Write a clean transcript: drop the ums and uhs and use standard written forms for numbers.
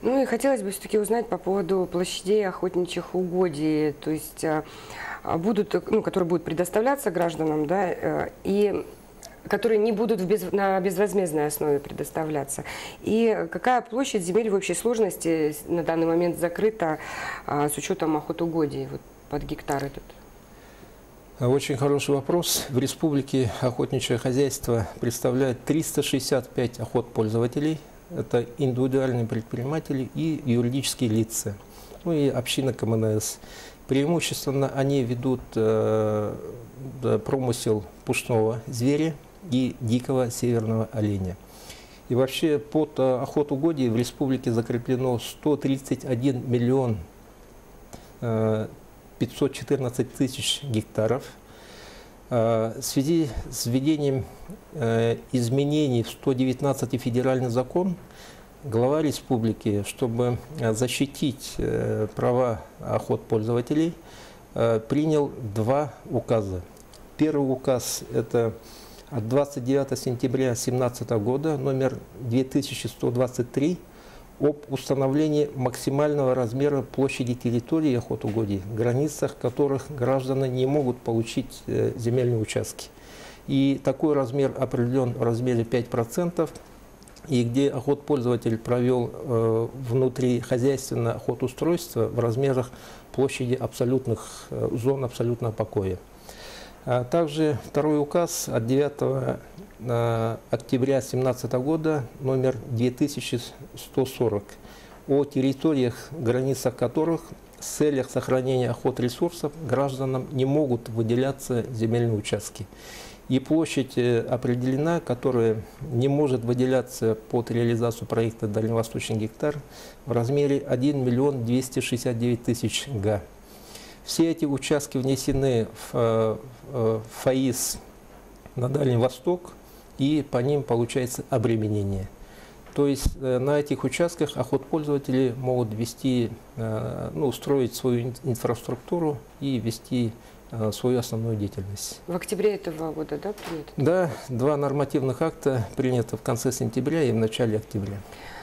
Ну и хотелось бы все-таки узнать по поводу площадей охотничьих угодий, то есть будут, ну, которые будут предоставляться гражданам, да, и которые не будут на безвозмездной основе предоставляться. И какая площадь земель в общей сложности на данный момент закрыта с учетом охотугодий вот, под гектар этот? Очень хороший вопрос. В республике охотничье хозяйство представляет 365 охотпользователей. Это индивидуальные предприниматели и юридические лица, ну и община КМНС. Преимущественно они ведут промысел пушного зверя и дикого северного оленя. И вообще под охотугодий в республике закреплено 131 миллион 514 тысяч гектаров. В связи с введением изменений в 119 федеральный закон, глава республики, чтобы защитить права охотпользователей, принял два указа. Первый указ – это от 29 сентября 2017 года, номер 2123, об установлении максимального размера площади территории охотугодий, в границах которых граждане не могут получить земельные участки. И такой размер определен в размере 5%, и где охотпользователь провел внутрихозяйственное охотустройство в размерах площади абсолютных зон абсолютного покоя. А также второй указ от 9 октября 2017 года, номер 2140, о территориях, границах которых в целях сохранения охотресурсов гражданам не могут выделяться земельные участки. И площадь определена, которая не может выделяться под реализацию проекта «Дальневосточный гектар» в размере 1 миллион 269 тысяч га. Все эти участки внесены в ФАИС на Дальний Восток, и по ним получается обременение. То есть на этих участках охотпользователи могут вести, устроить свою инфраструктуру и вести свою основную деятельность. В октябре этого года, да, принято? Да, два нормативных акта принято в конце сентября и в начале октября.